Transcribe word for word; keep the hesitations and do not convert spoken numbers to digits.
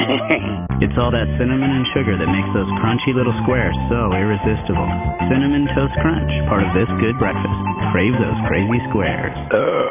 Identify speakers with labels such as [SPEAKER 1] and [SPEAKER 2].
[SPEAKER 1] It's all that cinnamon and sugar that makes those crunchy little squares so irresistible. Cinnamon Toast Crunch, part of this good breakfast. Crave those crazy squares.
[SPEAKER 2] Uh.